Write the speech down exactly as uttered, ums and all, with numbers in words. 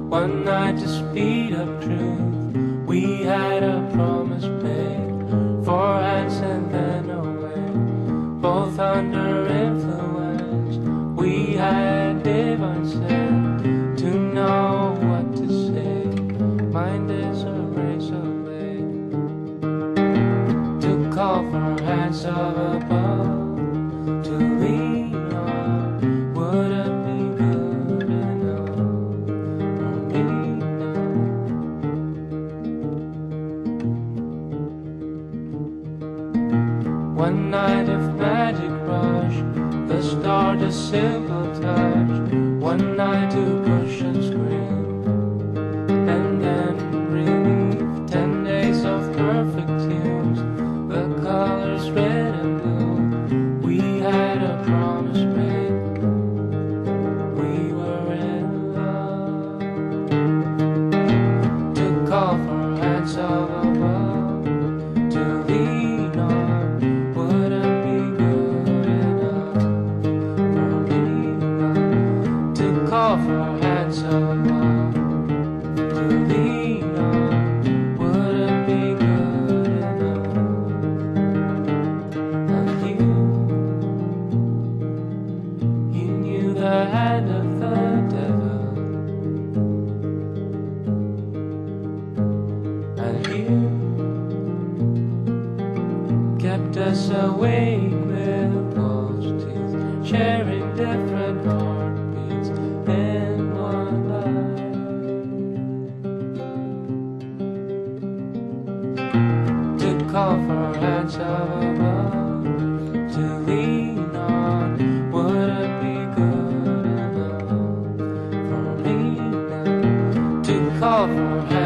One night to speed up truth, we had a promise made. Four hands and then away, both under influence. We had divine sense to know what to say. Mind is a razor blade to call for hands of above, to lean on. Would it be good enough for me now? One night of magic rush, the start a simple touch. One night to push and scream, and then relief. Ten days of perfect tunes, the colors red and blue. We had a promise made, we were in love. To call for hands of above, to lean on. Would it be good enough for me now? To call for hands of above, to lean on. Would it be good enough? And you, you knew the hand of the devil, and you kept us awake with false teeth, sharing different heartbeats in one life. To call for hands of above, to lean on. Would it be good enough for me now? To call for